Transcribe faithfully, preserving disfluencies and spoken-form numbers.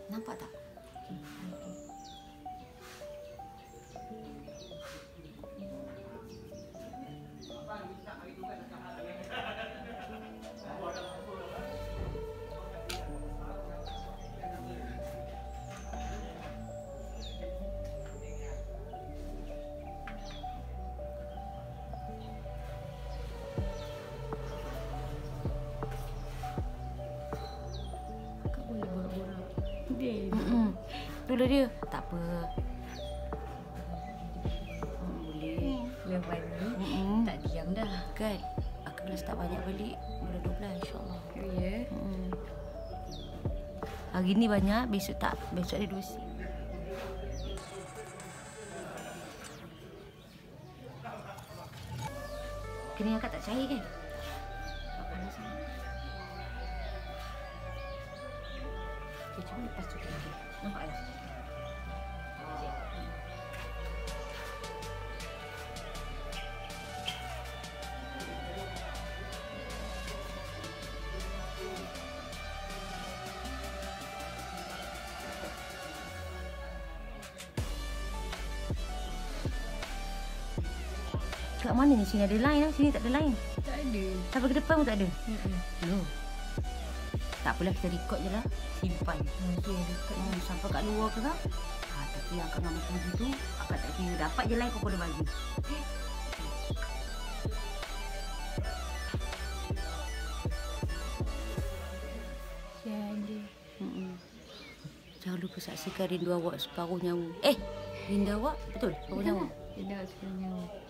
Nampak tak? Dia. Mm-mm. Itulah dia. Tak apa. Boleh. Lepas ni Mm-mm. tak diam dah. Kan? Aku kalau start banyak balik bulan dua belas insyaAllah. Oh, ya. Mm-mm. Hari ni banyak, besok tak. Besok ada dua sim. Kena angkat tak cair kan? Tak panas sangat. Okay, cuma lepas tu lagi. Nampak tak? Kat mana ni? Sini ada line lah. Sini tak ada line. Tak ada. Sampai ke depan pun tak ada. Mm-mm. Loh. Tak apalah, kita record je lah. Simpan. Okey, dekat ni. Hmm, sampai kat luar ke tak? Ha, tapi yang akak nak puji tu, akak tak kira. Dapat je line kau kena bagi. Jadi. Mm-mm. Jangan lupa saksikan rindu awak separuh nyawa. Eh, rindu awak? Betul? Separuh nyawa? Dia dah sebenarnya.